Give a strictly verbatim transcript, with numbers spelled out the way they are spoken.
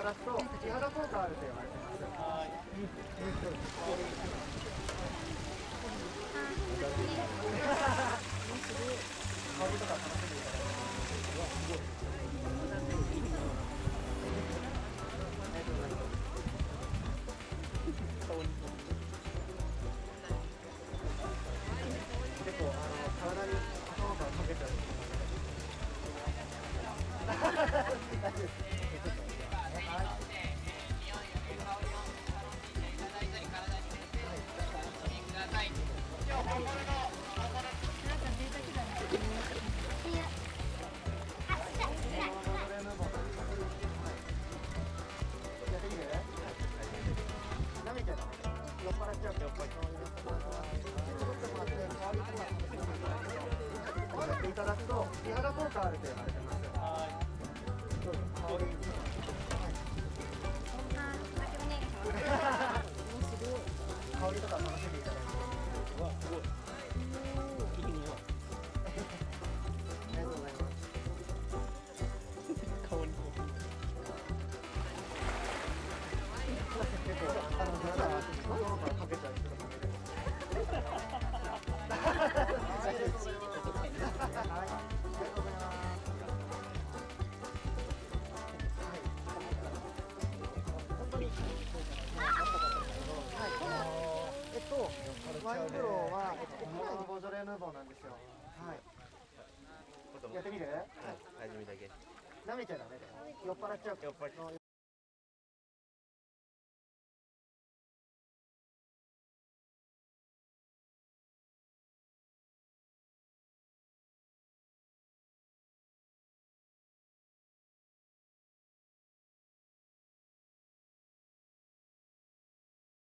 だくと美肌効果あると言われてます。はい。香りとか楽しんでいただいて。うわ、すごい。ありがとうございます。結構あの体に頭からかけたり。大丈夫です。舐めちゃダメ。酔っ払っちゃう。酔っ払っちゃう。やっていただくと美肌効果あると言われてます。はい。どうぞ香り。香りとか楽しんでいただいて。うわ、すごい。いい匂い。ありがとうございます。香り。結構あの皆さん頭からかけたりするので。ありがとうございます。はい、ありがとうございます。はい。本当に。はい、このえっとワイン風呂はえっと屋内にボージョレ・ヌーボーなんですよ。はい。やってみる？はい。初めだけ。舐めちゃダメだよ。酔っ払っちゃう。酔っ払っちゃう。